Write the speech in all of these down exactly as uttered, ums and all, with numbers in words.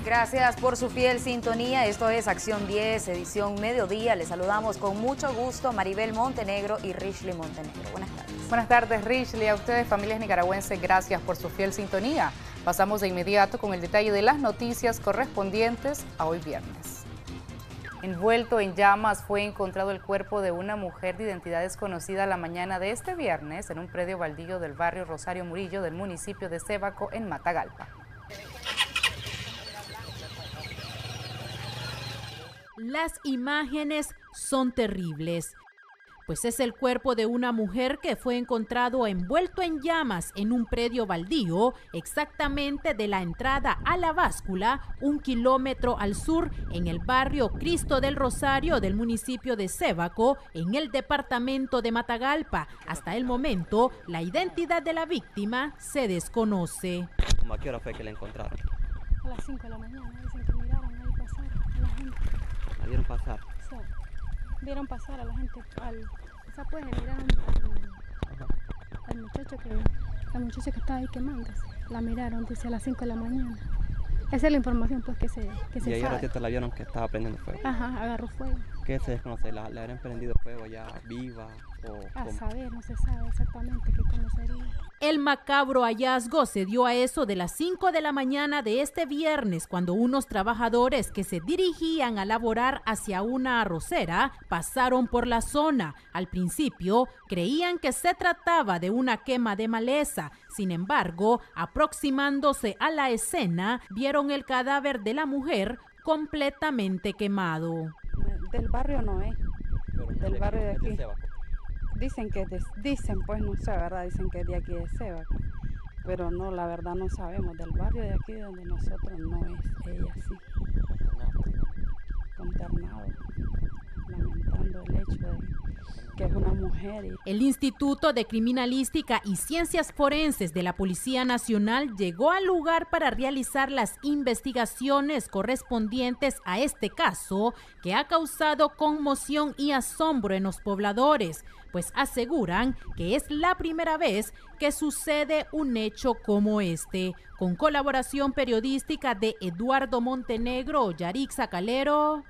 Gracias por su fiel sintonía. Esto es Acción diez, edición mediodía. Les saludamos con mucho gusto Maribel Montenegro y Richly Montenegro. Buenas tardes. Buenas tardes, Richly. A ustedes, familias nicaragüenses, gracias por su fiel sintonía. Pasamos de inmediato con el detalle de las noticias correspondientes a hoy viernes. Envuelto en llamas fue encontrado el cuerpo de una mujer de identidad desconocida la mañana de este viernes en un predio baldío del barrio Rosario Murillo del municipio de Sébaco, en Matagalpa. Las imágenes son terribles, pues es el cuerpo de una mujer que fue encontrado envuelto en llamas en un predio baldío, exactamente de la entrada a la báscula, un kilómetro al sur, en el barrio Cristo del Rosario del municipio de Sébaco, en el departamento de Matagalpa. Hasta el momento, la identidad de la víctima se desconoce. ¿A qué hora fue que la encontraron? A las cinco de la mañana, dicen que miraron ahí pasar a la gente. ¿La vieron pasar? Sí, vieron pasar a la gente, al, o sea, pues miraron al, al muchacho que, la muchacha que estaba ahí quemándose. La miraron, dice, a las cinco de la mañana. Esa es la información pues que se, que se y ahí sabe. Y ratito la vieron que estaba prendiendo fuego. Ajá, agarró fuego. ¿Qué se desconoce? ¿La, la habrían prendido fuego ya viva? O, a ¿cómo? saber, no se sabe exactamente qué conocería. El macabro hallazgo se dio a eso de las cinco de la mañana de este viernes, cuando unos trabajadores que se dirigían a laborar hacia una arrocera pasaron por la zona. Al principio creían que se trataba de una quema de maleza. Sin embargo, aproximándose a la escena, vieron el cadáver de la mujer completamente quemado. Del barrio no es, Pero no del de, barrio de de aquí. Sébaco. Dicen que, de, dicen, pues no sé, ¿verdad? Dicen que es de aquí de Sébaco, pero no, la verdad no sabemos. Del barrio de aquí donde nosotros no es ella, sí. Consternado, lamentando el hecho de que es una mujer. Y... El Instituto de Criminalística y Ciencias Forenses de la Policía Nacional llegó al lugar para realizar las investigaciones correspondientes a este caso, que ha causado conmoción y asombro en los pobladores, pues aseguran que es la primera vez que sucede un hecho como este. Con colaboración periodística de Eduardo Montenegro, Yarixa Calero,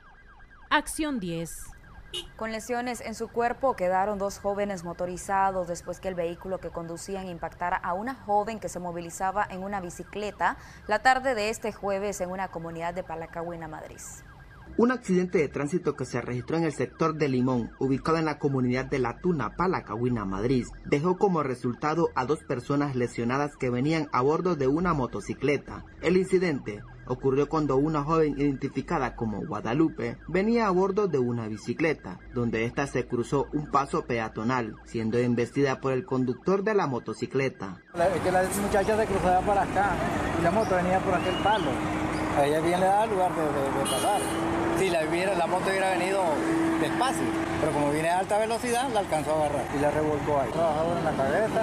Acción diez. Con lesiones en su cuerpo quedaron dos jóvenes motorizados después que el vehículo que conducían impactara a una joven que se movilizaba en una bicicleta la tarde de este jueves en una comunidad de Palacagüina, Madrid. Un accidente de tránsito que se registró en el sector de Limón, ubicado en la comunidad de La Tuna, Palacagüina, Madrid, dejó como resultado a dos personas lesionadas que venían a bordo de una motocicleta. El incidente ocurrió cuando una joven identificada como Guadalupe venía a bordo de una bicicleta, donde ésta se cruzó un paso peatonal, siendo embestida por el conductor de la motocicleta. Es que la muchacha se cruzaba para acá y la moto venía por aquel palo. A ella bien le daba lugar de, de, de pasar. Si la, hubiera, la moto hubiera venido despacio, pero como viene a alta velocidad, la alcanzó a agarrar y la revolcó ahí. Trabajador en la cabeza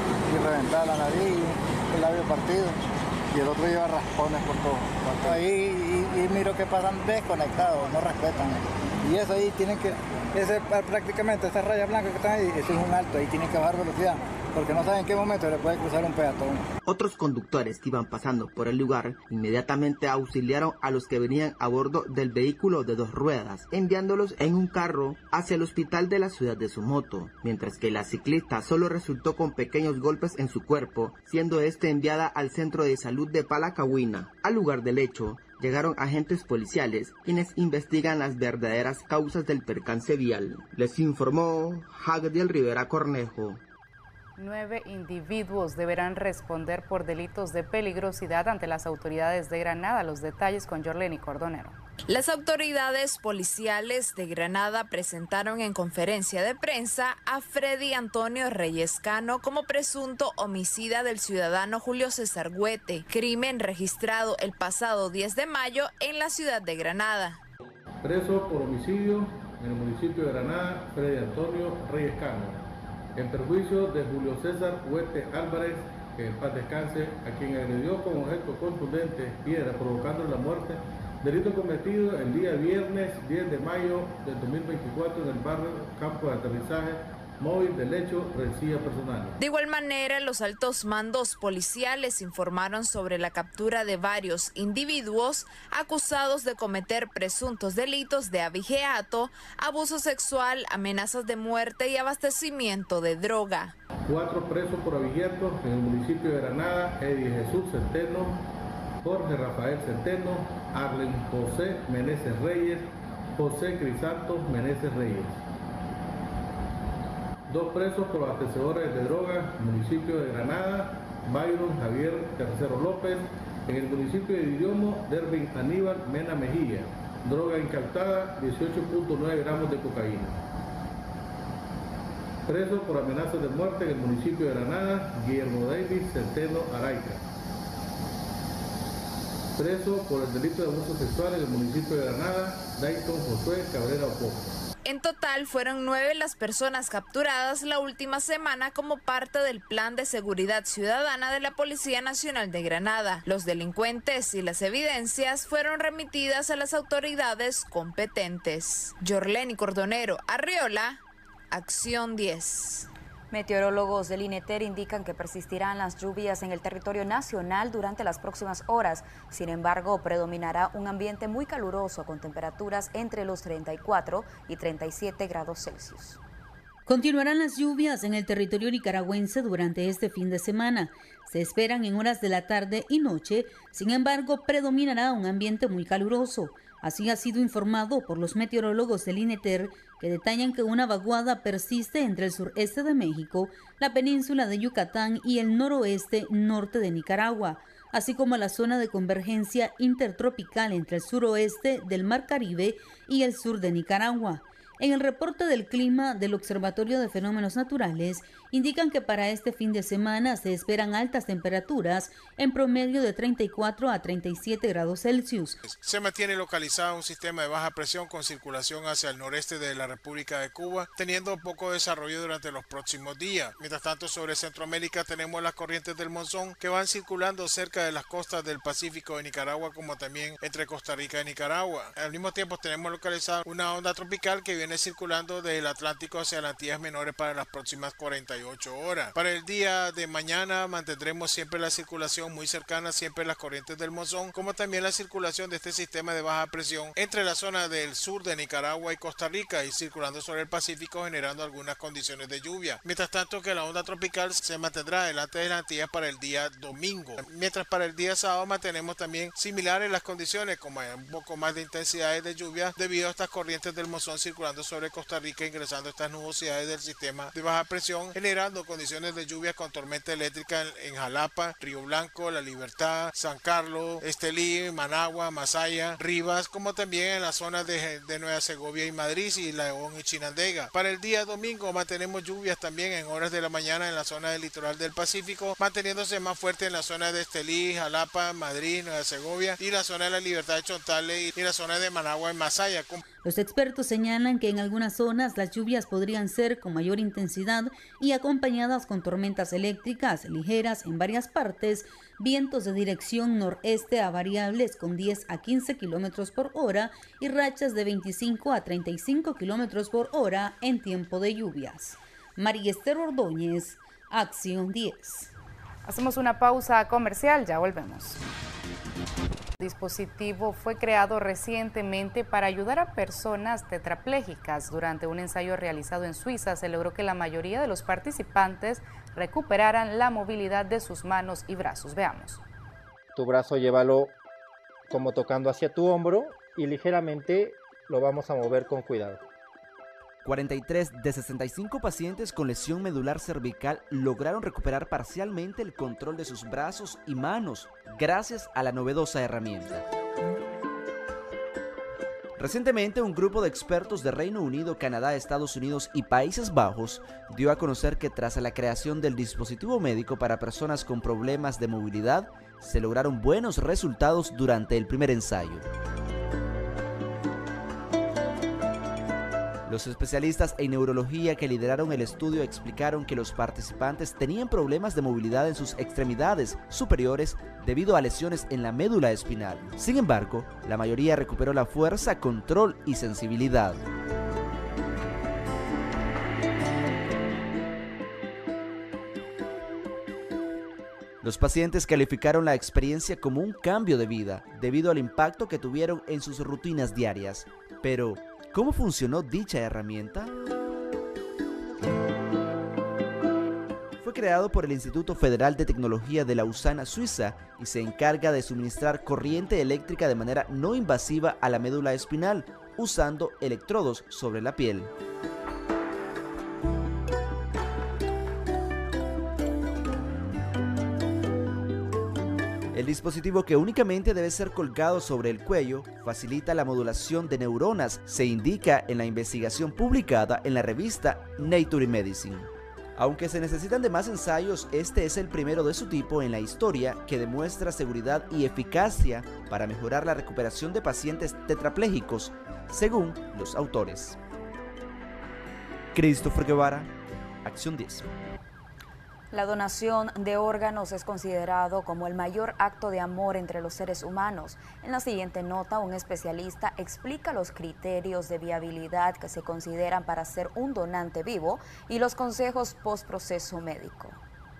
y reventada la nariz, el labio partido. Y el otro lleva raspones por todo. Por ahí y, y miro que pasan desconectados, no respetan. Y eso ahí tienen que, ese, prácticamente esa raya blanca que está ahí, ese es un alto, ahí tienen que bajar velocidad, porque no saben en qué momento le puede cruzar un peatón. Otros conductores que iban pasando por el lugar inmediatamente auxiliaron a los que venían a bordo del vehículo de dos ruedas, enviándolos en un carro hacia el hospital de la ciudad de Somoto, mientras que la ciclista solo resultó con pequeños golpes en su cuerpo, siendo este enviada al centro de salud de Palacagüina. Al lugar del hecho llegaron agentes policiales, quienes investigan las verdaderas causas del percance vial. Les informó Jagdiel Rivera Cornejo. Nueve individuos deberán responder por delitos de peligrosidad ante las autoridades de Granada. Los detalles con Yorleni Cordonero. Las autoridades policiales de Granada presentaron en conferencia de prensa a Freddy Antonio Reyes Cano como presunto homicida del ciudadano Julio César Huete, crimen registrado el pasado diez de mayo en la ciudad de Granada. Preso por homicidio en el municipio de Granada, Freddy Antonio Reyes Cano, en perjuicio de Julio César Huete Álvarez, que en paz descanse, a quien agredió con objeto contundente piedra provocando la muerte, delito cometido el día viernes diez de mayo del dos mil veinticuatro en el barrio Campo de Aterrizaje móvil del hecho, rencilla personal. De igual manera, los altos mandos policiales informaron sobre la captura de varios individuos acusados de cometer presuntos delitos de abigeato, abuso sexual, amenazas de muerte y abastecimiento de droga. Cuatro presos por abigeato en el municipio de Granada: Eddie Jesús Centeno, Jorge Rafael Centeno, Arlen José Meneses Reyes, José Crisantos Meneses Reyes. Dos presos por abastecedores de droga, municipio de Granada: Byron Javier Tercero López, en el municipio de Idiomo, Dervin Aníbal Mena Mejía, droga incautada dieciocho punto nueve gramos de cocaína. Preso por amenazas de muerte en el municipio de Granada, Guillermo David Centeno Araica. Preso por el delito de abuso sexual en el municipio de Granada, Dayton Josué Cabrera Ocoa. En total fueron nueve las personas capturadas la última semana como parte del Plan de Seguridad Ciudadana de la Policía Nacional de Granada. Los delincuentes y las evidencias fueron remitidas a las autoridades competentes. Yorleni Cordonero, Arriola, Acción diez. Meteorólogos del INETER indican que persistirán las lluvias en el territorio nacional durante las próximas horas. Sin embargo, predominará un ambiente muy caluroso con temperaturas entre los treinta y cuatro y treinta y siete grados Celsius. Continuarán las lluvias en el territorio nicaragüense durante este fin de semana. Se esperan en horas de la tarde y noche, sin embargo, predominará un ambiente muy caluroso. Así ha sido informado por los meteorólogos del INETER, que detallan que una vaguada persiste entre el sureste de México, la península de Yucatán y el noroeste norte de Nicaragua, así como la zona de convergencia intertropical entre el suroeste del Mar Caribe y el sur de Nicaragua. En el reporte del clima del Observatorio de Fenómenos Naturales, indican que para este fin de semana se esperan altas temperaturas en promedio de treinta y cuatro a treinta y siete grados Celsius. Se mantiene localizado un sistema de baja presión con circulación hacia el noreste de la República de Cuba, teniendo poco desarrollo durante los próximos días. Mientras tanto, sobre Centroamérica tenemos las corrientes del monzón que van circulando cerca de las costas del Pacífico de Nicaragua, como también entre Costa Rica y Nicaragua. Al mismo tiempo tenemos localizada una onda tropical que viene circulando desde el Atlántico hacia las Antillas Menores para las próximas cuarenta y ocho horas. Para el día de mañana mantendremos siempre la circulación muy cercana, siempre las corrientes del monzón, como también la circulación de este sistema de baja presión entre la zona del sur de Nicaragua y Costa Rica y circulando sobre el Pacífico, generando algunas condiciones de lluvia. Mientras tanto que la onda tropical se mantendrá delante de las Antillas para el día domingo. Mientras para el día sábado mantenemos también similares las condiciones, como un poco más de intensidades de lluvia debido a estas corrientes del monzón circulando sobre Costa Rica, ingresando estas nubosidades del sistema de baja presión, generando condiciones de lluvia con tormenta eléctrica en, en Jalapa, Río Blanco, La Libertad, San Carlos, Estelí, Managua, Masaya, Rivas, como también en las zonas de, de Nueva Segovia y Madrid, y León y Chinandega. Para el día domingo mantenemos lluvias también en horas de la mañana en la zona del litoral del Pacífico, manteniéndose más fuerte en la zona de Estelí, Jalapa, Madrid, Nueva Segovia y la zona de La Libertad de Chontale y, y la zona de Managua y Masaya. Los expertos señalan que en algunas zonas las lluvias podrían ser con mayor intensidad y acompañadas con tormentas eléctricas ligeras en varias partes, vientos de dirección noreste a variables con diez a quince kilómetros por hora y rachas de veinticinco a treinta y cinco kilómetros por hora en tiempo de lluvias. María Esther Ordóñez, Acción diez. Hacemos una pausa comercial, ya volvemos. El dispositivo fue creado recientemente para ayudar a personas tetraplégicas. Durante un ensayo realizado en Suiza, se logró que la mayoría de los participantes recuperaran la movilidad de sus manos y brazos. Veamos. Tu brazo llévalo como tocando hacia tu hombro y ligeramente lo vamos a mover con cuidado. cuarenta y tres de sesenta y cinco pacientes con lesión medular cervical lograron recuperar parcialmente el control de sus brazos y manos gracias a la novedosa herramienta. Recientemente, un grupo de expertos de Reino Unido, Canadá, Estados Unidos y Países Bajos dio a conocer que tras la creación del dispositivo médico para personas con problemas de movilidad, se lograron buenos resultados durante el primer ensayo. Los especialistas en neurología que lideraron el estudio explicaron que los participantes tenían problemas de movilidad en sus extremidades superiores debido a lesiones en la médula espinal. Sin embargo, la mayoría recuperó la fuerza, control y sensibilidad. Los pacientes calificaron la experiencia como un cambio de vida debido al impacto que tuvieron en sus rutinas diarias. Pero, ¿cómo funcionó dicha herramienta? Fue creado por el Instituto Federal de Tecnología de Lausana, Suiza, y se encarga de suministrar corriente eléctrica de manera no invasiva a la médula espinal, usando electrodos sobre la piel. El dispositivo, que únicamente debe ser colgado sobre el cuello, facilita la modulación de neuronas, se indica en la investigación publicada en la revista Nature Medicine. Aunque se necesitan de más ensayos, este es el primero de su tipo en la historia que demuestra seguridad y eficacia para mejorar la recuperación de pacientes tetraplégicos, según los autores. Christopher Guevara, Acción diez. La donación de órganos es considerado como el mayor acto de amor entre los seres humanos. En la siguiente nota, un especialista explica los criterios de viabilidad que se consideran para ser un donante vivo y los consejos post-proceso médico.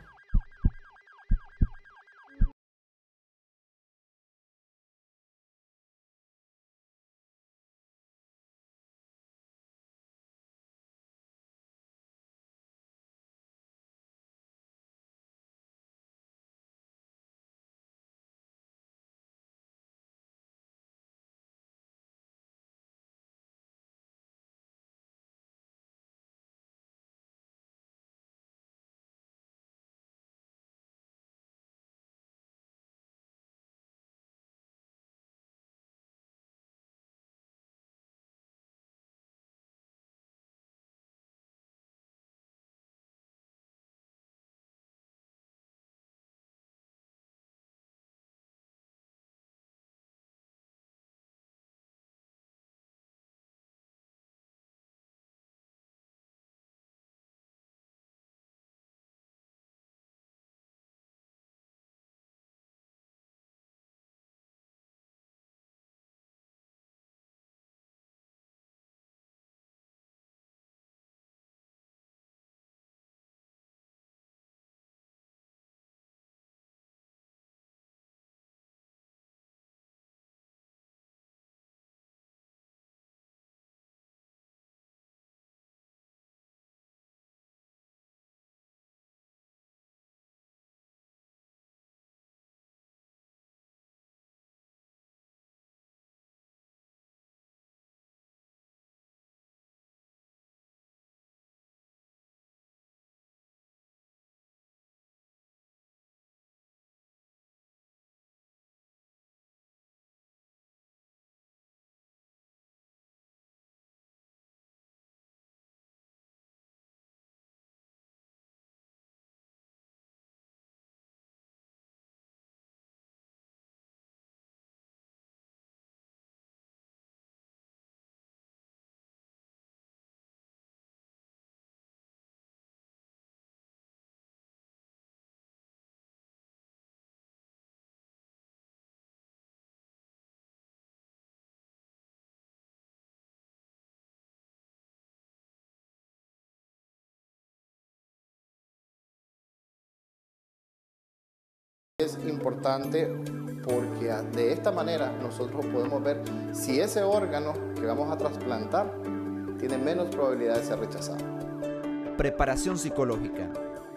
Es importante porque de esta manera nosotros podemos ver si ese órgano que vamos a trasplantar tiene menos probabilidad de ser rechazado. Preparación psicológica.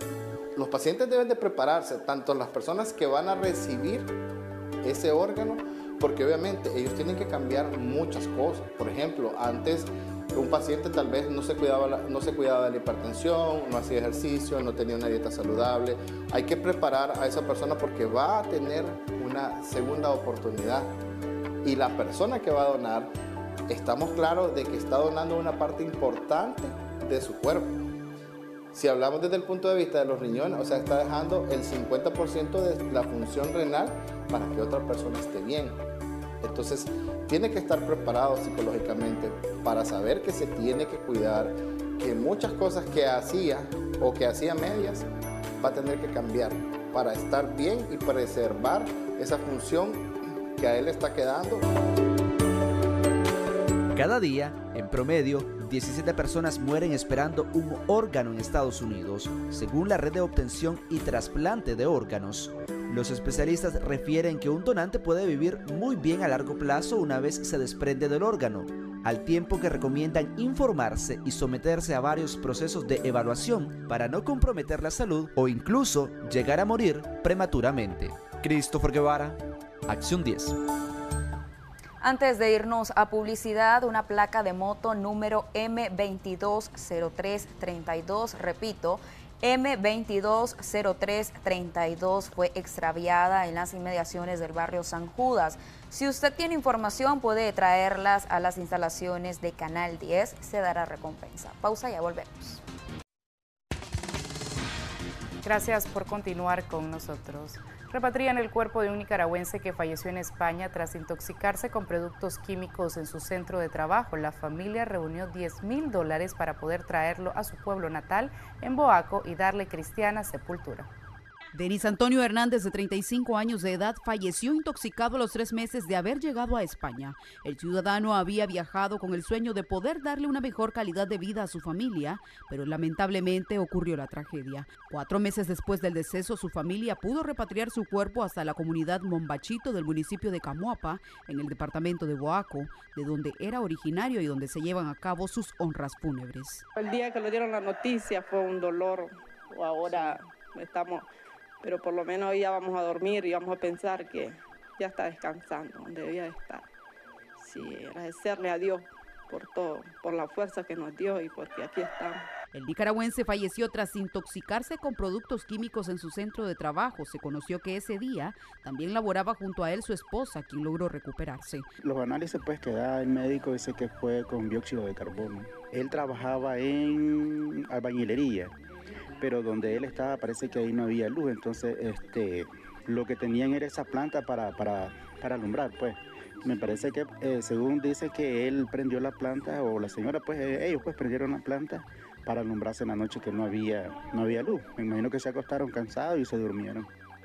Los pacientes deben de prepararse, tanto las personas que van a recibir ese órgano, porque obviamente ellos tienen que cambiar muchas cosas. Por ejemplo, antes un paciente tal vez no se cuidaba, no se cuidaba de la hipertensión, no hacía ejercicio, no tenía una dieta saludable. Hay que preparar a esa persona porque va a tener una segunda oportunidad. Y la persona que va a donar, estamos claros de que está donando una parte importante de su cuerpo. Si hablamos desde el punto de vista de los riñones, o sea, está dejando el cincuenta por ciento de la función renal para que otra persona esté bien. Entonces, tiene que estar preparado psicológicamente para saber que se tiene que cuidar, que muchas cosas que hacía o que hacía medias va a tener que cambiar para estar bien y preservar esa función que a él está quedando. Cada día, en promedio, diecisiete personas mueren esperando un órgano en Estados Unidos, según la red de obtención y trasplante de órganos. Los especialistas refieren que un donante puede vivir muy bien a largo plazo una vez se desprende del órgano, al tiempo que recomiendan informarse y someterse a varios procesos de evaluación para no comprometer la salud o incluso llegar a morir prematuramente. Christopher Guevara, Acción diez. Antes de irnos a publicidad, una placa de moto número eme veintidós cero tres treinta y dos, repito, eme veintidós cero tres treinta y dos fue extraviada en las inmediaciones del barrio San Judas. Si usted tiene información, puede traerlas a las instalaciones de Canal diez, se dará recompensa. Pausa, ya volvemos. Gracias por continuar con nosotros. Repatrian el cuerpo de un nicaragüense que falleció en España tras intoxicarse con productos químicos en su centro de trabajo. La familia reunió diez mil dólares para poder traerlo a su pueblo natal, en Boaco, y darle cristiana sepultura. Denis Antonio Hernández, de treinta y cinco años de edad, falleció intoxicado a los tres meses de haber llegado a España. El ciudadano había viajado con el sueño de poder darle una mejor calidad de vida a su familia, pero lamentablemente ocurrió la tragedia. Cuatro meses después del deceso, su familia pudo repatriar su cuerpo hasta la comunidad Mombachito del municipio de Camoapa, en el departamento de Boaco, de donde era originario y donde se llevan a cabo sus honras fúnebres. El día que le dieron la noticia fue un dolor, ahora estamos... pero por lo menos hoy ya vamos a dormir y vamos a pensar que ya está descansando donde debía de estar. Sí, agradecerle a Dios por todo, por la fuerza que nos dio y porque aquí estamos. El nicaragüense falleció tras intoxicarse con productos químicos en su centro de trabajo. Se conoció que ese día también laboraba junto a él su esposa, quien logró recuperarse. Los análisis pues que da el médico dice que fue con dióxido de carbono. Él trabajaba en albañilería, pero donde él estaba parece que ahí no había luz, entonces este, lo que tenían era esa planta para, para, para alumbrar, pues. Me parece que eh, según dice que él prendió la planta, o la señora, pues eh, ellos pues prendieron la planta para alumbrarse en la noche que no había, no había luz. Me imagino que se acostaron cansados y se durmieron.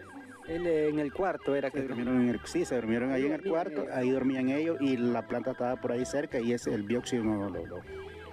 Él en el cuarto era que... Se durmieron en el, sí, se durmieron ahí en el cuarto, ahí dormían ellos y la planta estaba por ahí cerca y ese, el dióxido no lo... lo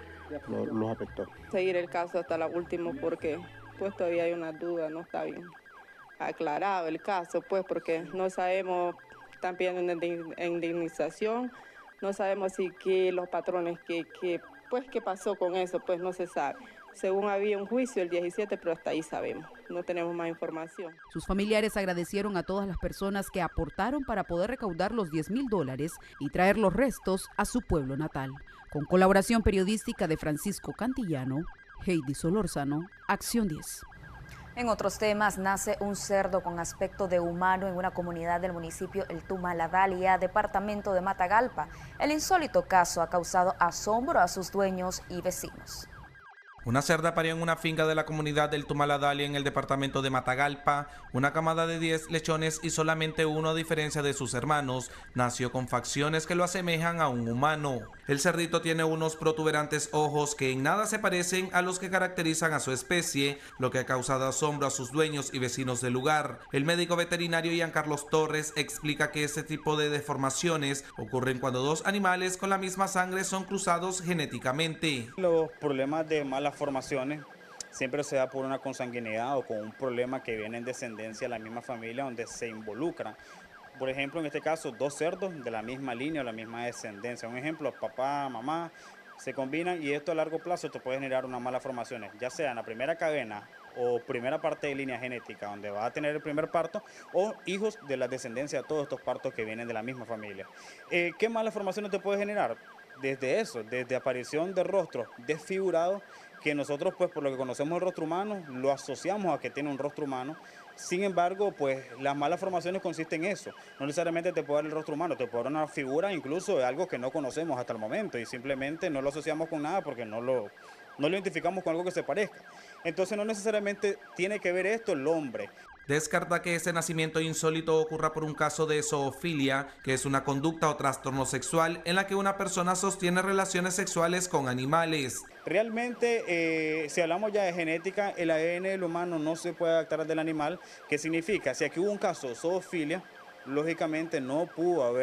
Lo, los afectó. Seguir el caso hasta la última porque pues todavía hay una duda, no está bien aclarado el caso, pues porque no sabemos, están pidiendo una indemnización, no sabemos si que los patrones, que, que pues qué pasó con eso, pues no se sabe. Según había un juicio el diecisiete, pero hasta ahí sabemos, no tenemos más información. Sus familiares agradecieron a todas las personas que aportaron para poder recaudar los diez mil dólares y traer los restos a su pueblo natal. Con colaboración periodística de Francisco Cantillano, Heidi Solórzano, Acción diez. En otros temas, nace un cerdo con aspecto de humano en una comunidad del municipio El Tumaladalia, departamento de Matagalpa. El insólito caso ha causado asombro a sus dueños y vecinos. Una cerda parió en una finca de la comunidad del Tumaladalia en el departamento de Matagalpa. Una camada de diez lechones y solamente uno, a diferencia de sus hermanos, nació con facciones que lo asemejan a un humano. El cerdito tiene unos protuberantes ojos que en nada se parecen a los que caracterizan a su especie, lo que ha causado asombro a sus dueños y vecinos del lugar. El médico veterinario Ian Carlos Torres explica que este tipo de deformaciones ocurren cuando dos animales con la misma sangre son cruzados genéticamente. Los problemas de malas formaciones siempre se da por una consanguinidad o con un problema que viene en descendencia de la misma familia donde se involucran. Por ejemplo, en este caso, dos cerdos de la misma línea o la misma descendencia. Un ejemplo, papá, mamá, se combinan y esto a largo plazo te puede generar unas malas formaciones, ya sea en la primera cadena o primera parte de línea genética, donde va a tener el primer parto, o hijos de la descendencia de todos estos partos que vienen de la misma familia. Eh, ¿Qué malas formaciones te puede generar? Desde eso, desde aparición de rostros desfigurados, que nosotros pues por lo que conocemos el rostro humano, lo asociamos a que tiene un rostro humano. Sin embargo, pues las malas formaciones consisten en eso. No necesariamente te puede dar el rostro humano, te puede dar una figura incluso de algo que no conocemos hasta el momento y simplemente no lo asociamos con nada porque no lo, no lo identificamos con algo que se parezca. Entonces no necesariamente tiene que ver esto el hombre. Descarta que ese nacimiento insólito ocurra por un caso de zoofilia, que es una conducta o trastorno sexual en la que una persona sostiene relaciones sexuales con animales. Realmente, eh, si hablamos ya de genética, el A D N del humano no se puede adaptar al del animal. ¿Qué significa? Si aquí hubo un caso de zoofilia, lógicamente no pudo haber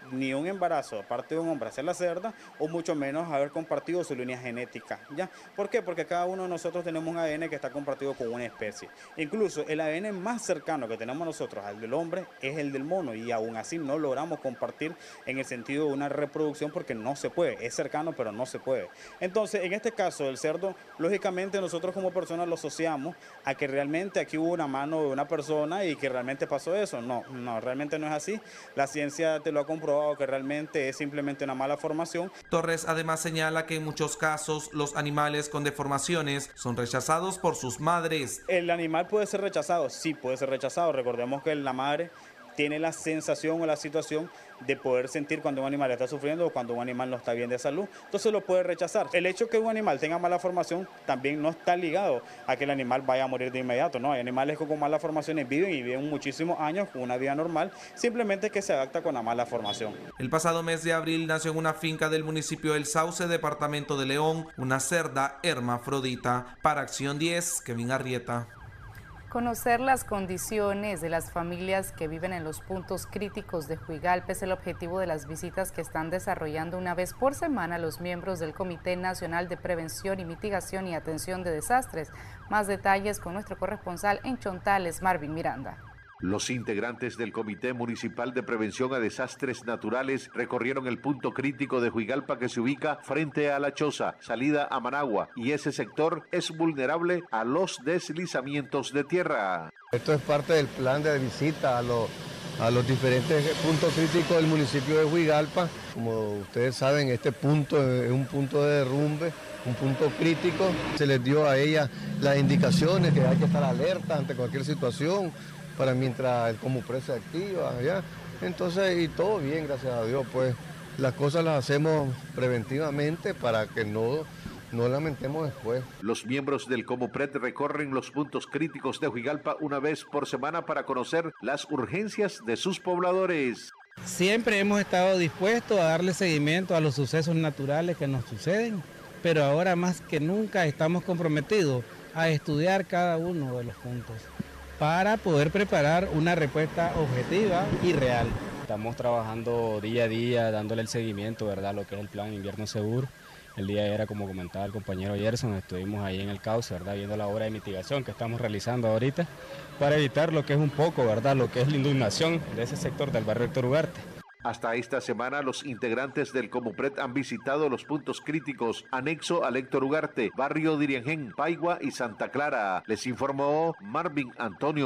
ni un embarazo aparte de un hombre hacia la cerda, o mucho menos haber compartido su línea genética, ¿ya? ¿Por qué? Porque cada uno de nosotros tenemos un A D N que está compartido con una especie. Incluso el A D N más cercano que tenemos nosotros al del hombre es el del mono, y aún así no logramos compartir en el sentido de una reproducción porque no se puede, es cercano pero no se puede. Entonces, en este caso, el cerdo, lógicamente nosotros como personas lo asociamos a que realmente aquí hubo una mano de una persona y que realmente pasó eso. No, no, realmente no es así. La ciencia te lo ha comprobado que realmente es simplemente una mala formación. Torres además señala que en muchos casos los animales con deformaciones son rechazados por sus madres. El animal puede ser rechazado, sí puede ser rechazado. Recordemos que la madre tiene la sensación o la situación de poder sentir cuando un animal está sufriendo o cuando un animal no está bien de salud, entonces lo puede rechazar. El hecho que un animal tenga mala formación también no está ligado a que el animal vaya a morir de inmediato, no, hay animales que con malas formaciones viven y viven muchísimos años con una vida normal, simplemente que se adapta con la mala formación. El pasado mes de abril nació en una finca del municipio del Sauce, departamento de León, una cerda hermafrodita. Para Acción diez, Kevin Arrieta. Conocer las condiciones de las familias que viven en los puntos críticos de Juigalpa es el objetivo de las visitas que están desarrollando una vez por semana los miembros del Comité Nacional de Prevención y Mitigación y Atención de Desastres. Más detalles con nuestro corresponsal en Chontales, Marvin Miranda. Los integrantes del Comité Municipal de Prevención a Desastres Naturales recorrieron el punto crítico de Juigalpa que se ubica frente a La Choza, salida a Managua, y ese sector es vulnerable a los deslizamientos de tierra. Esto es parte del plan de visita a los, a los diferentes puntos críticos del municipio de Juigalpa. Como ustedes saben, este punto es un punto de derrumbe, un punto crítico. Se les dio a ella las indicaciones que hay que estar alerta ante cualquier situación, para mientras el Comupred se activa, ¿ya? Entonces, y todo bien, gracias a Dios, pues las cosas las hacemos preventivamente para que no, no lamentemos después. Los miembros del Comupred recorren los puntos críticos de Juigalpa una vez por semana para conocer las urgencias de sus pobladores. Siempre hemos estado dispuestos a darle seguimiento a los sucesos naturales que nos suceden, pero ahora más que nunca estamos comprometidos a estudiar cada uno de los puntos para poder preparar una respuesta objetiva y real. Estamos trabajando día a día, dándole el seguimiento, ¿verdad?, lo que es el plan Invierno Seguro. El día era, como comentaba el compañero Gerson, estuvimos ahí en el cauce, ¿verdad?, viendo la obra de mitigación que estamos realizando ahorita para evitar lo que es un poco, ¿verdad?, lo que es la inundación de ese sector del barrio Héctor Ugarte. Hasta esta semana, los integrantes del Comupred han visitado los puntos críticos anexo al Héctor Ugarte, barrio Diriangén, Paigua y Santa Clara. Les informó Marvin Antonio.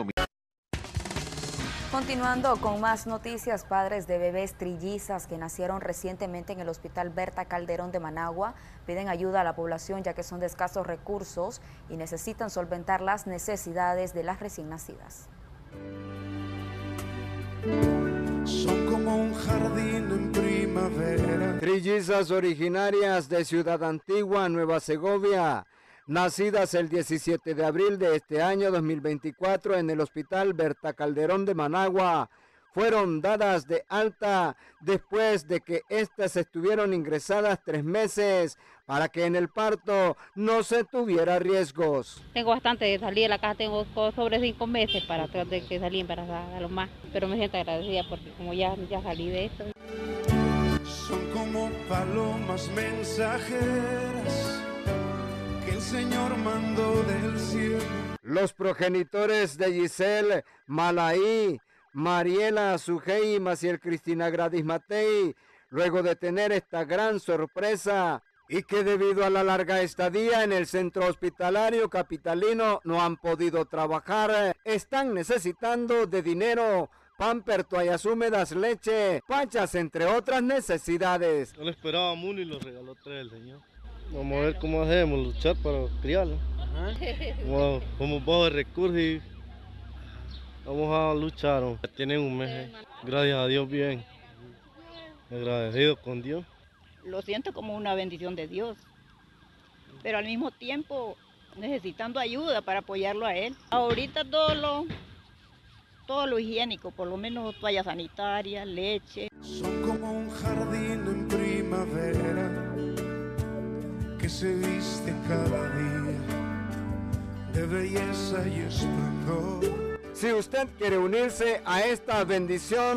Continuando con más noticias, padres de bebés trillizas que nacieron recientemente en el Hospital Berta Calderón de Managua piden ayuda a la población ya que son de escasos recursos y necesitan solventar las necesidades de las recién nacidas. Son como un jardín en primavera. Trillizas originarias de Ciudad Antigua, Nueva Segovia, nacidas el diecisiete de abril de este año dos mil veinticuatro en el Hospital Berta Calderón de Managua, fueron dadas de alta después de que éstas estuvieron ingresadas tres meses para que en el parto no se tuviera riesgos. Tengo bastante de salir de la casa, tengo sobre cinco meses para tratar de que salí embarazada a lo más, pero me siento agradecida porque como ya, ya salí de esto. Son como palomas mensajeras que el Señor mandó del cielo. Los progenitores de Giselle, Malaí, Mariela Sujei y Maciel Cristina Gradis Matei, luego de tener esta gran sorpresa y que debido a la larga estadía en el centro hospitalario capitalino no han podido trabajar, están necesitando de dinero, pamper, toallas húmedas, leche, pachas, entre otras necesidades. No lo esperábamos uno y lo regaló tres el señor. Vamos a ver cómo hacemos, luchar para criarlo. Como, como bajo de recursos y vamos a luchar. Tienen un mes, gracias a Dios bien, agradecido con Dios. Lo siento como una bendición de Dios, pero al mismo tiempo necesitando ayuda para apoyarlo a él. Ahorita todo lo, todo lo higiénico, por lo menos toalla sanitaria, leche. Son como un jardín en primavera que se viste cada día de belleza y esplendor. Si usted quiere unirse a esta bendición,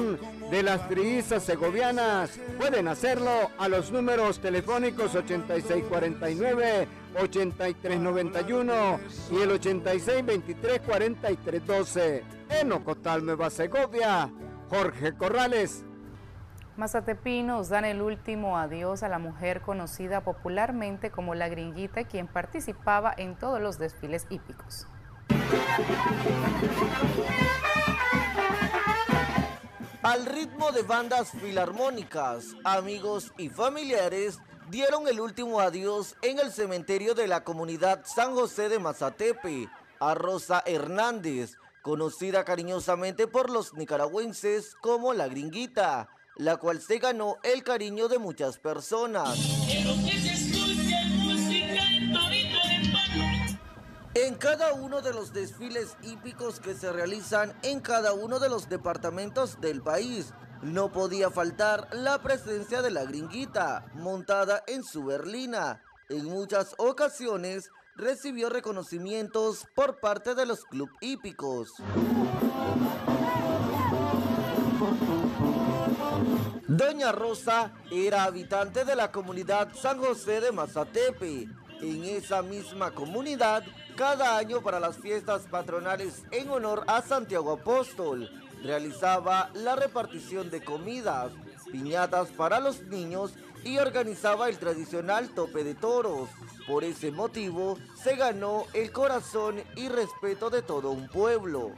de las trillizas segovianas. Pueden hacerlo a los números telefónicos ochenta y seis cuarenta y nueve, ochenta y tres noventa y uno y el ochenta y seis veintitrés cuarenta y tres doce. En Ocotal, Nueva Segovia, Jorge Corrales. Mazatepinos dan el último adiós a la mujer conocida popularmente como La Gringuita, quien participaba en todos los desfiles hípicos. Al ritmo de bandas filarmónicas, amigos y familiares dieron el último adiós en el cementerio de la comunidad San José de Mazatepe a Rosa Hernández, conocida cariñosamente por los nicaragüenses como La Gringuita, la cual se ganó el cariño de muchas personas. En cada uno de los desfiles hípicos que se realizan en cada uno de los departamentos del país, no podía faltar la presencia de La Gringuita, montada en su berlina. En muchas ocasiones recibió reconocimientos por parte de los clubes hípicos. Doña Rosa era habitante de la comunidad San José de Mazatepe. En esa misma comunidad, cada año para las fiestas patronales en honor a Santiago Apóstol, realizaba la repartición de comidas, piñatas para los niños y organizaba el tradicional tope de toros. Por ese motivo, se ganó el corazón y respeto de todo un pueblo.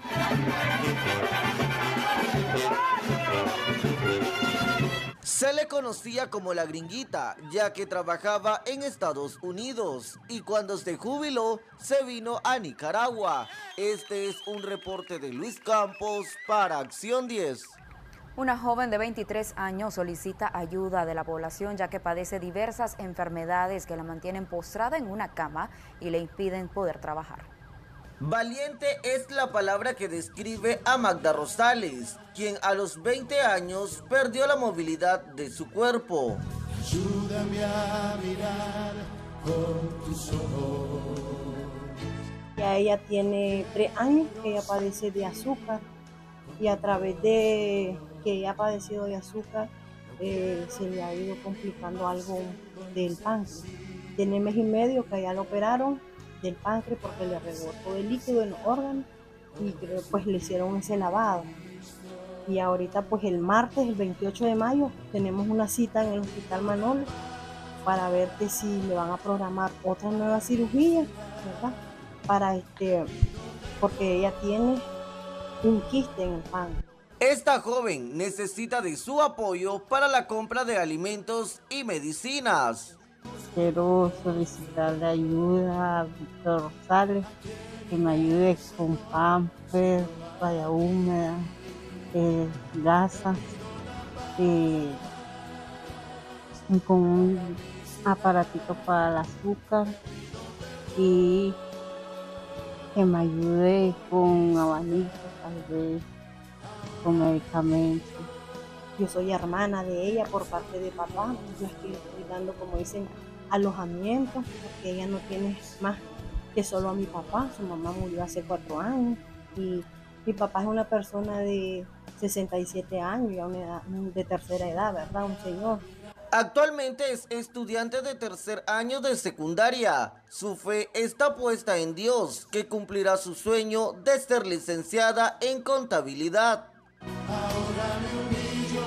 Se le conocía como La Gringuita, ya que trabajaba en Estados Unidos y cuando se jubiló, se vino a Nicaragua. Este es un reporte de Luis Campos para Acción diez. Una joven de veintitrés años solicita ayuda de la población ya que padece diversas enfermedades que la mantienen postrada en una cama y le impiden poder trabajar. Valiente es la palabra que describe a Magda Rosales, quien a los veinte años perdió la movilidad de su cuerpo. Ayúdame a mirar con tus ojos. Ya ella tiene tres años que ella padece de azúcar y a través de que ella ha padecido de azúcar eh, se le ha ido complicando algo del páncreas. Tiene mes y medio que ya lo operaron del páncreas porque le rebotó el líquido en los órganos y creo, pues le hicieron ese lavado. Y ahorita pues el martes, el veintiocho de mayo, tenemos una cita en el Hospital Manolo para ver que si le van a programar otra nueva cirugía, ¿verdad? Para este, porque ella tiene un quiste en el páncreas. Esta joven necesita de su apoyo para la compra de alimentos y medicinas. Quiero solicitarle ayuda a Víctor Rosales, que me ayude con pampers, toalla húmeda, eh, gasas, eh, y con un aparatito para el azúcar y que me ayude con abanico, tal vez, con medicamentos. Yo soy hermana de ella por parte de papá, yo estoy dando, como dicen, alojamiento, porque ella no tiene más que solo a mi papá. Su mamá murió hace cuatro años y mi papá es una persona de sesenta y siete años, ya una edad, de tercera edad, ¿verdad? Un señor. Actualmente es estudiante de tercer año de secundaria. Su fe está puesta en Dios, que cumplirá su sueño de ser licenciada en contabilidad. Ahora me humillo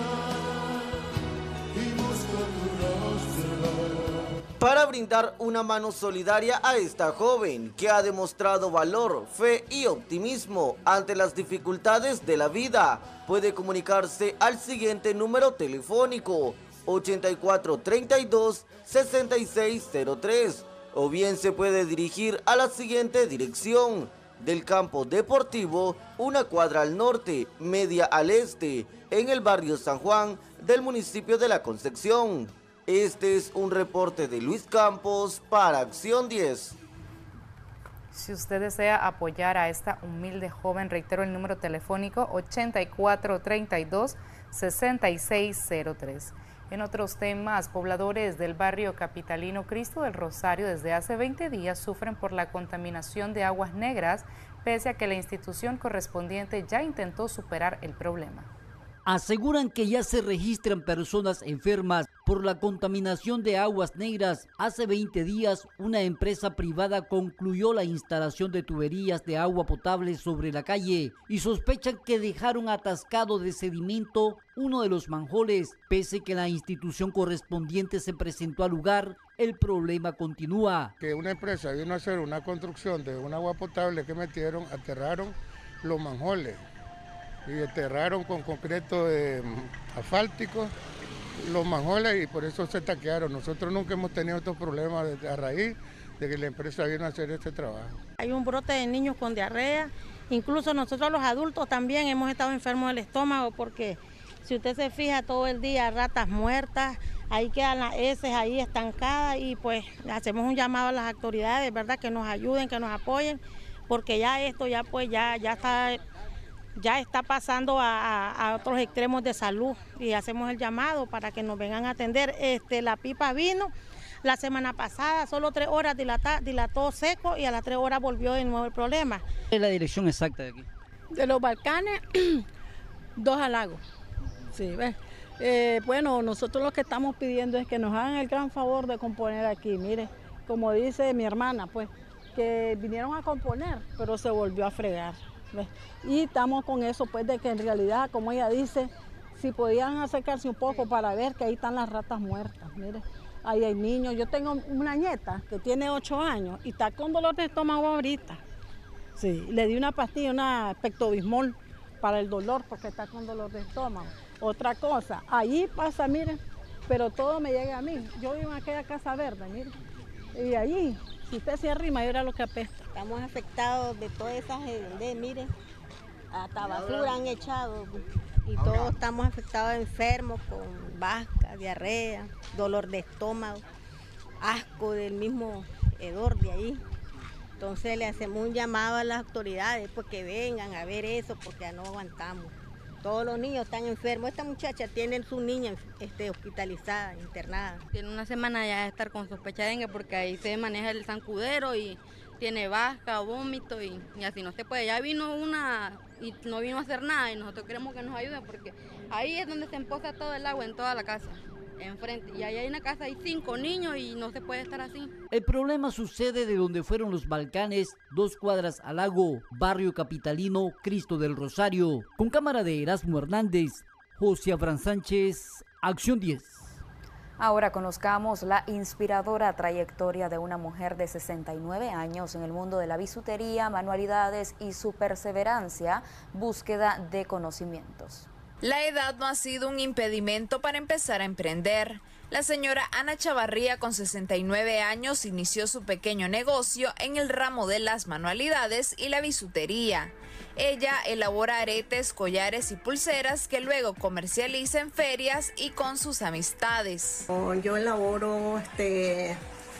y busco tu rostro. Para brindar una mano solidaria a esta joven que ha demostrado valor, fe y optimismo ante las dificultades de la vida, puede comunicarse al siguiente número telefónico ochenta y cuatro treinta y dos sesenta y seis cero tres o bien se puede dirigir a la siguiente dirección: del campo deportivo, una cuadra al norte, media al este, en el barrio San Juan del municipio de La Concepción. Este es un reporte de Luis Campos para Acción diez. Si usted desea apoyar a esta humilde joven, reitero el número telefónico ochenta y cuatro treinta y dos sesenta y seis cero tres. En otros temas, pobladores del barrio capitalino Cristo del Rosario desde hace veinte días sufren por la contaminación de aguas negras, pese a que la institución correspondiente ya intentó superar el problema. aseguran que ya se registran personas enfermas por la contaminación de aguas negras. Hace veinte días, una empresa privada concluyó la instalación de tuberías de agua potable sobre la calle y sospechan que dejaron atascado de sedimento uno de los manjoles. Pese que la institución correspondiente se presentó al lugar, el problema continúa. Que una empresa vino a hacer una construcción de un agua potable que metieron, aterraron los manjoles y aterraron con concreto eh, asfáltico los manjoles y por eso se taquearon. Nosotros nunca hemos tenido estos problemas a raíz de que la empresa vino a hacer este trabajo. Hay un brote de niños con diarrea, incluso nosotros los adultos también hemos estado enfermos del estómago porque si usted se fija todo el día ratas muertas, ahí quedan las heces ahí estancadas y pues hacemos un llamado a las autoridades, ¿verdad? Que nos ayuden, que nos apoyen, porque ya esto ya pues ya, ya está... ya está pasando a, a, a otros extremos de salud y hacemos el llamado para que nos vengan a atender. Este, la pipa vino la semana pasada, solo tres horas dilata, dilató seco y a las tres horas volvió de nuevo el problema. ¿Cuál es la dirección exacta de aquí? De los Balcanes, dos al lago. Sí, ¿ves? Eh, bueno, nosotros lo que estamos pidiendo es que nos hagan el gran favor de componer aquí. Mire, como dice mi hermana, pues, que vinieron a componer, pero se volvió a fregar. Y estamos con eso, pues, de que en realidad, como ella dice, si podían acercarse un poco para ver que ahí están las ratas muertas. Mire, ahí hay niños. Yo tengo una nieta que tiene ocho años y está con dolor de estómago ahorita. Sí, le di una pastilla, una Pectobismol para el dolor porque está con dolor de estómago. Otra cosa, allí pasa, miren, pero todo me llega a mí. Yo vivo en aquella casa verde, miren, y allí, si usted se arrima, yo era lo que apesta. Estamos afectados de todas esas, de, miren, hasta basura han echado y todos estamos afectados, enfermos con vasca, diarrea, dolor de estómago, asco del mismo hedor de ahí. Entonces le hacemos un llamado a las autoridades porque vengan a ver eso porque ya no aguantamos. Todos los niños están enfermos. Esta muchacha tiene su niña este, hospitalizada, internada. Tiene una semana ya de estar con sospecha de dengue porque ahí se maneja el zancudero y tiene vasca, vómito y, y así no se puede. Ya vino una y no vino a hacer nada y nosotros queremos que nos ayuden porque ahí es donde se empoza todo el agua en toda la casa, enfrente. Y ahí hay una casa, hay cinco niños y no se puede estar así. El problema sucede de donde fueron los Balcanes, dos cuadras al lago, barrio capitalino Cristo del Rosario. Con cámara de Erasmo Hernández, José Abraham Sánchez, Acción diez. Ahora conozcamos la inspiradora trayectoria de una mujer de sesenta y nueve años en el mundo de la bisutería, manualidades y su perseverancia, búsqueda de conocimientos. La edad no ha sido un impedimento para empezar a emprender. La señora Ana Chavarría, con sesenta y nueve años, inició su pequeño negocio en el ramo de las manualidades y la bisutería. Ella elabora aretes, collares y pulseras que luego comercializa en ferias y con sus amistades. Yo elaboro este,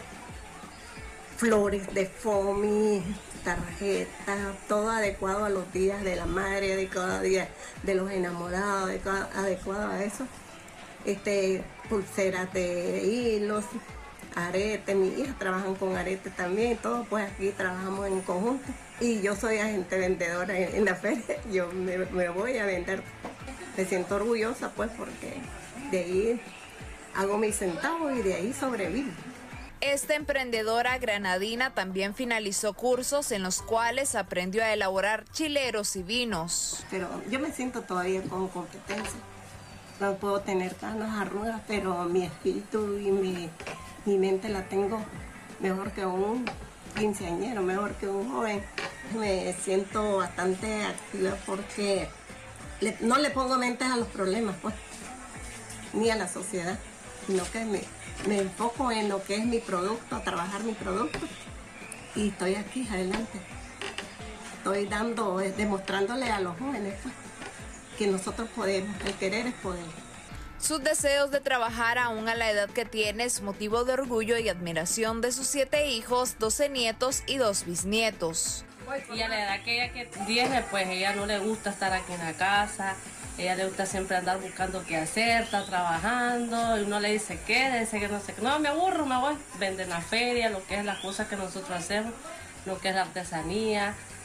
flores de foamy, tarjetas, todo adecuado a los días de la madre, adecuado a día de los enamorados, adecuado, adecuado a eso. Este, pulseras de hilos, aretes, mis hijas trabajan con aretes también, todos pues aquí trabajamos en conjunto. Y yo soy agente vendedora en, en la feria, yo me, me voy a vender. Me siento orgullosa pues porque de ahí hago mis centavos y de ahí sobrevivo. Esta emprendedora granadina también finalizó cursos en los cuales aprendió a elaborar chileros y vinos. Pero yo me siento todavía con competencia. No puedo tener canas, arrugas, pero mi espíritu y mi, mi mente la tengo mejor que un quinceañero, mejor que un joven. Me siento bastante activa porque le, no le pongo mentes a los problemas, pues, ni a la sociedad, sino que me, me enfoco en lo que es mi producto, a trabajar mi producto y estoy aquí adelante. Estoy dando, demostrándole a los jóvenes, pues, que nosotros podemos, el querer es poder. Sus deseos de trabajar aún a la edad que tiene es motivo de orgullo y admiración de sus siete hijos, doce nietos y dos bisnietos. Y a la edad que ella que tiene, pues ella no le gusta estar aquí en la casa, ella le gusta siempre andar buscando qué hacer, está trabajando, y uno le dice quédese, que no sé, no, me aburro, me voy. Venden la feria, lo que es las cosas que nosotros hacemos, lo que es la artesanía,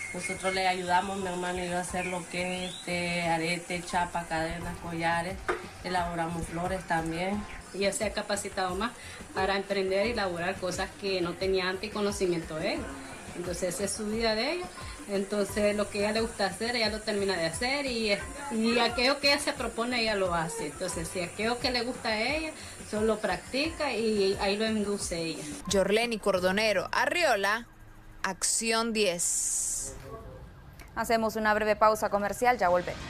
Nosotros le ayudamos, mi hermano y yo, a hacer lo que es este, arete, chapa, cadenas, collares. Elaboramos flores también. Ella se ha capacitado más para emprender y elaborar cosas que no tenía antes conocimiento de ella. Entonces esa es su vida de ella. Entonces lo que a ella le gusta hacer, ella lo termina de hacer y, y aquello que ella se propone, ella lo hace. Entonces si aquello que le gusta a ella, solo practica y ahí lo induce ella. Yorleni Cordonero, Arriola, Acción diez. Hacemos una breve pausa comercial, ya volvemos.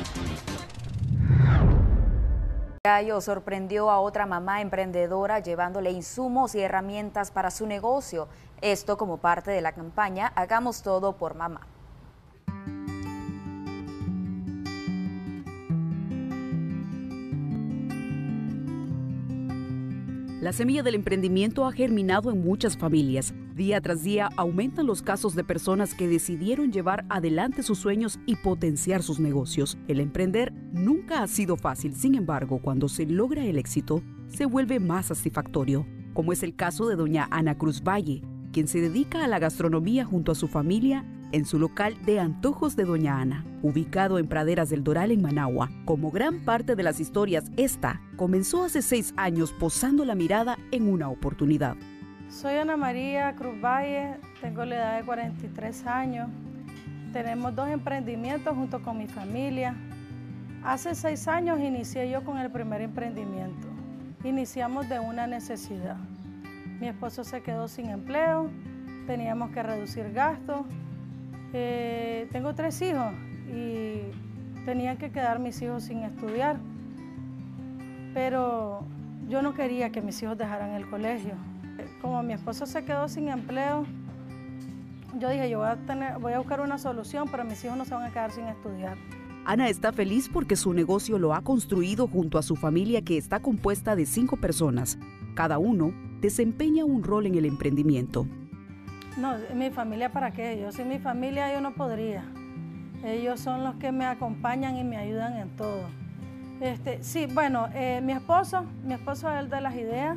Gallo sorprendió a otra mamá emprendedora llevándole insumos y herramientas para su negocio. Esto como parte de la campaña Hagamos Todo por Mamá. La semilla del emprendimiento ha germinado en muchas familias. Día tras día aumentan los casos de personas que decidieron llevar adelante sus sueños y potenciar sus negocios. El emprender nunca ha sido fácil, sin embargo, cuando se logra el éxito, se vuelve más satisfactorio, como es el caso de doña Ana Cruz Valle, quien se dedica a la gastronomía junto a su familia en su local de Antojos de Doña Ana, ubicado en Praderas del Doral en Managua. Como gran parte de las historias, esta comenzó hace seis años posando la mirada en una oportunidad. Soy Ana María Cruz Valle, tengo la edad de cuarenta y tres años. Tenemos dos emprendimientos junto con mi familia. Hace seis años inicié yo con el primer emprendimiento. Iniciamos de una necesidad. Mi esposo se quedó sin empleo, teníamos que reducir gastos. Eh, tengo tres hijos y tenían que quedar mis hijos sin estudiar, pero yo no quería que mis hijos dejaran el colegio. Como mi esposo se quedó sin empleo, yo dije, yo voy a, tener, voy a buscar una solución, pero mis hijos no se van a quedar sin estudiar. Ana está feliz porque su negocio lo ha construido junto a su familia, que está compuesta de cinco personas. Cada uno desempeña un rol en el emprendimiento. No, mi familia, ¿para qué? Yo sin mi familia yo no podría. Ellos son los que me acompañan y me ayudan en todo. Este, sí, bueno, eh, mi esposo, mi esposo es el de las ideas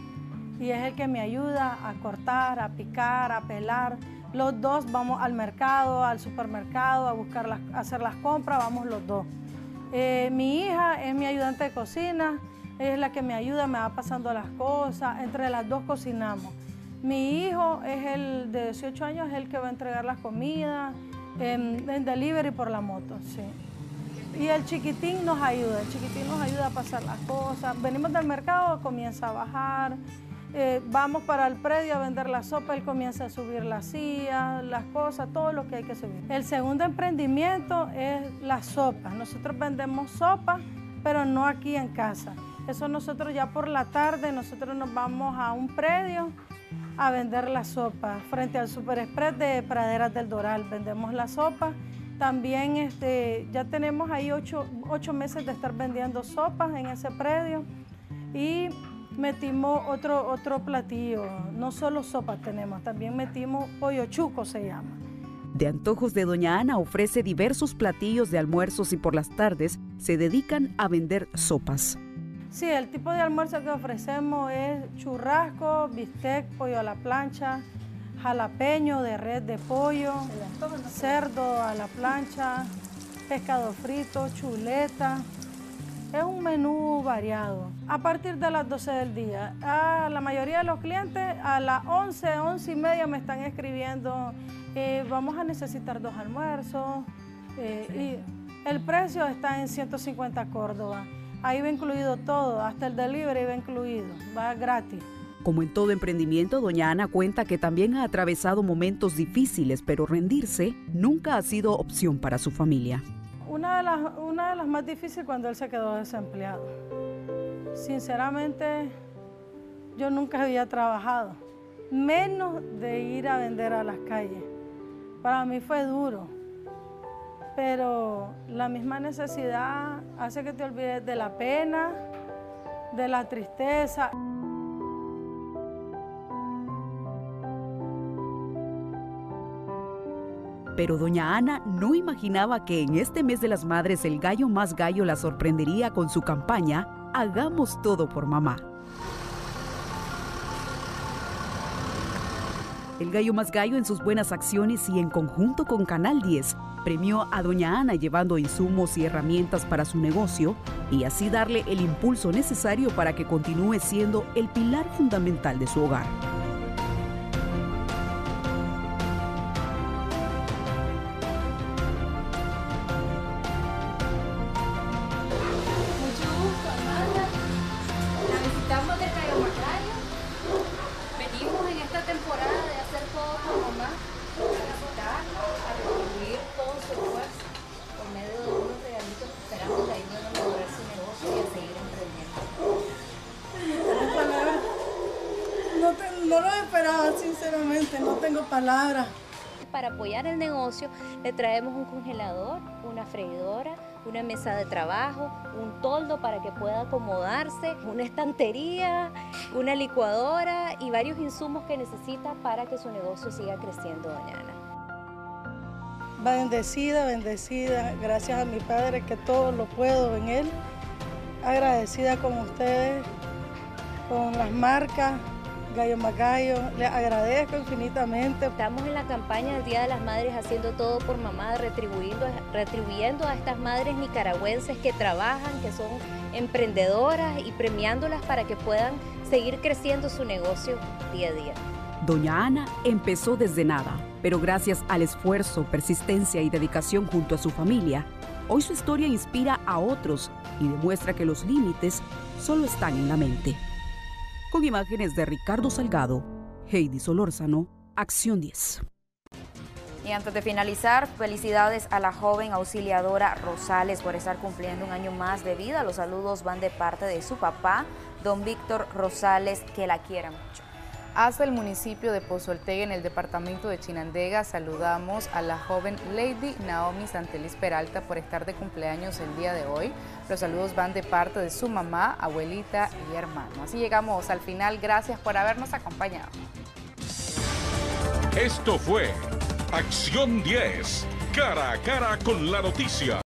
y es el que me ayuda a cortar, a picar, a pelar. Los dos vamos al mercado, al supermercado, a buscar las, a hacer las compras, vamos los dos. Eh, mi hija es mi ayudante de cocina, ella es la que me ayuda, me va pasando las cosas, entre las dos cocinamos. Mi hijo es el de dieciocho años, es el que va a entregar las comidas en, en delivery por la moto, sí. Y el chiquitín nos ayuda, el chiquitín nos ayuda a pasar las cosas. Venimos del mercado, comienza a bajar, eh, vamos para el predio a vender la sopa, él comienza a subir las sillas, las cosas, todo lo que hay que subir. El segundo emprendimiento es la sopa. Nosotros vendemos sopa, pero no aquí en casa. Eso nosotros ya por la tarde, nosotros nos vamos a un predio a vender la sopa. Frente al Super Express de Praderas del Doral vendemos la sopa. También este, ya tenemos ahí ocho, ocho meses de estar vendiendo sopas en ese predio y metimos otro, otro platillo. No solo sopas tenemos, también metimos pollo chuco, se llama. De Antojos de Doña Ana ofrece diversos platillos de almuerzos y por las tardes se dedican a vender sopas. Sí, el tipo de almuerzo que ofrecemos es churrasco, bistec, pollo a la plancha, jalapeño de red de pollo, cerdo a la plancha, pescado frito, chuleta. Es un menú variado. A partir de las doce del día, a la mayoría de los clientes a las once, once y media me están escribiendo, eh, vamos a necesitar dos almuerzos, eh, y el precio está en ciento cincuenta Córdoba. Ahí va incluido todo, hasta el delivery va incluido, va gratis. Como en todo emprendimiento, doña Ana cuenta que también ha atravesado momentos difíciles, pero rendirse nunca ha sido opción para su familia. Una de las, una de las más difíciles cuando él se quedó desempleado. Sinceramente, yo nunca había trabajado, menos de ir a vender a las calles. Para mí fue duro, pero la misma necesidad hace que te olvides de la pena, de la tristeza. Pero doña Ana no imaginaba que en este mes de las madres el gallo más gallo la sorprendería con su campaña Hagamos Todo por Mamá. El Gallo Más Gallo, en sus buenas acciones y en conjunto con Canal diez, premió a doña Ana llevando insumos y herramientas para su negocio y así darle el impulso necesario para que continúe siendo el pilar fundamental de su hogar. Mucho gusto, Amanda. La visitamos del Gallo Más Gallo. Venimos en esta temporada de hacer todo por mamá, a visitar, a retribuir todo su esfuerzo por medio de unos regalitos que esperamos que ayuden a mejorar su negocio y a seguir emprendiendo. No tengo palabras. No, te, no lo esperaba, sinceramente, no tengo palabras. Para apoyar el negocio le traemos un congelador, una freidora, una mesa de trabajo, un toldo para que pueda acomodarse, una estantería, una licuadora y varios insumos que necesita para que su negocio siga creciendo, doña Ana. Bendecida, bendecida, gracias a mi Padre que todo lo puedo en Él. Agradecida con ustedes, con las marcas Gallo Más Gallo, les agradezco infinitamente. Estamos en la campaña del Día de las Madres haciendo todo por mamá, retribuyendo, retribuyendo a estas madres nicaragüenses que trabajan, que son emprendedoras y premiándolas para que puedan seguir creciendo su negocio día a día. Doña Ana empezó desde nada, pero gracias al esfuerzo, persistencia y dedicación junto a su familia, hoy su historia inspira a otros y demuestra que los límites solo están en la mente. Con imágenes de Ricardo Salgado, Heidi Solórzano, Acción diez. Y antes de finalizar, felicidades a la joven auxiliadora Rosales por estar cumpliendo un año más de vida. Los saludos van de parte de su papá, don Víctor Rosales, que la quiere mucho. Hasta el municipio de Pozo Ortega, en el departamento de Chinandega, saludamos a la joven Lady Naomi Santelis Peralta por estar de cumpleaños el día de hoy. Los saludos van de parte de su mamá, abuelita y hermano. Así llegamos al final. Gracias por habernos acompañado. Esto fue Acción diez, cara a cara con la noticia.